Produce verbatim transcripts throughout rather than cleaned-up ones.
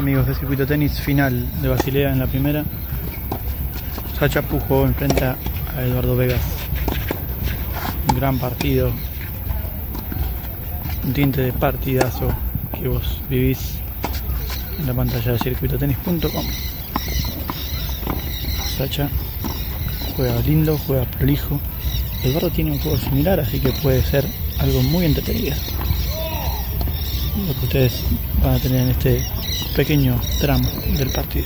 amigos de Circuito Tenis, final de Basilea en la primera. Sacha Pujo enfrenta a Eduardo Vegas. Un gran partido, un tinte de partidazo que vos vivís en la pantalla de circuito tenis punto com. Sacha juega lindo, juega prolijo. Eduardo tiene un juego similar, así que puede ser algo muy entretenido lo que ustedes van a tener en este pequeño tramo del partido.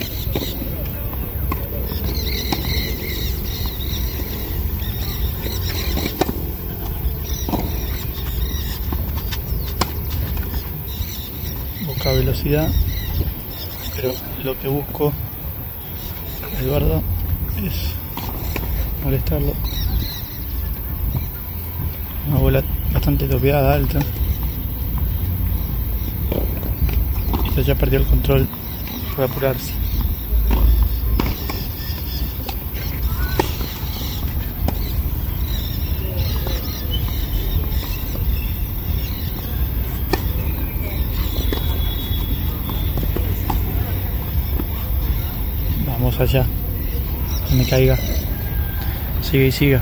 Poca velocidad, pero lo que busco Eduardo es molestarlo. Una bola bastante topeada, alta. Y ya perdió el control, puede apurarse. Vamos allá, no me caiga. Sigue y siga.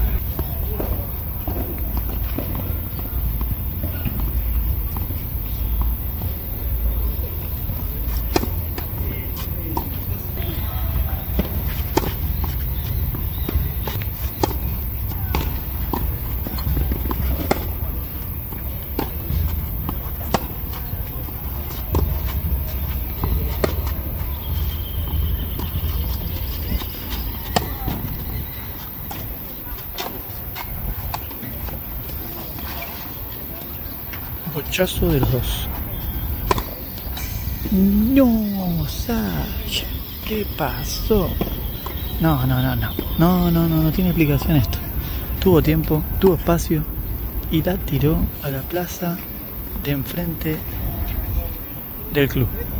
Bochazo de los dos. No, Sacha, ¿qué pasó? No, no, no, no. No, no, no, no tiene explicación esto. Tuvo tiempo, tuvo espacio y la tiró a la plaza de enfrente del club.